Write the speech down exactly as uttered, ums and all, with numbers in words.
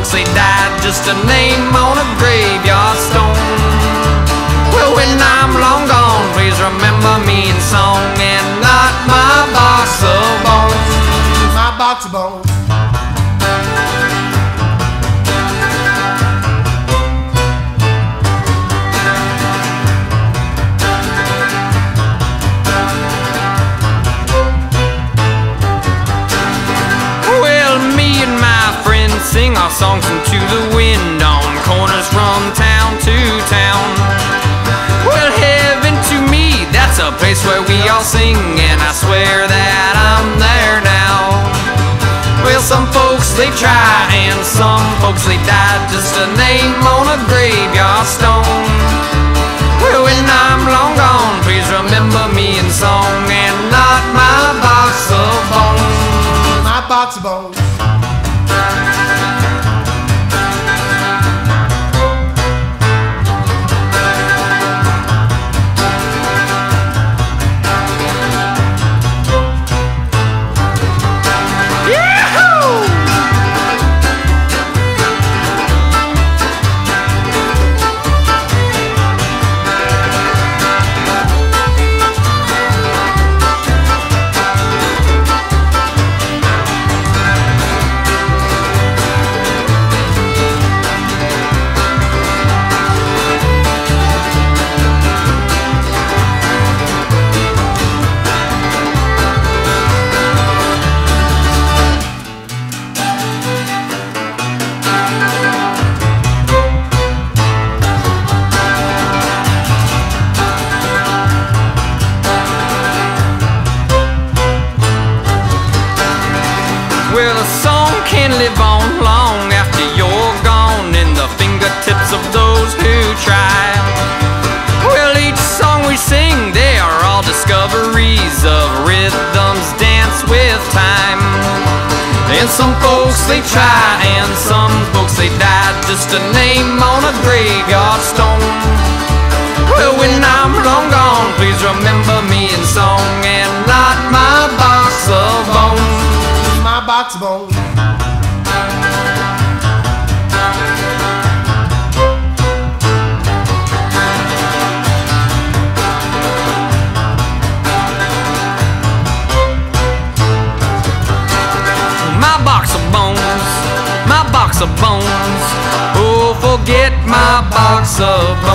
folks, they died just a name on a graveyard stone. Well, when I'm long gone, please remember me in song and not my box of bones. My box of bones. Sing our songs into the wind on corners from town to town. Well, heaven to me, that's a place where we all sing, and I swear that I'm there now. Well, some folks they try and some folks they die, just a name on a graveyard stone. Well, when I'm long gone, please remember me in song and not my box of bones. My box of bones. Well, a song can live on long after you're gone in the fingertips of those who try. Well, each song we sing, they are all discoveries of rhythms dance with time. And some folks they try and some folks they die, just a name on a graveyard stone. Well, when I'm long gone, please remember me in song and not my box of bones. My box of bones. My box of bones, my box of bones. Oh, forget my box of bones.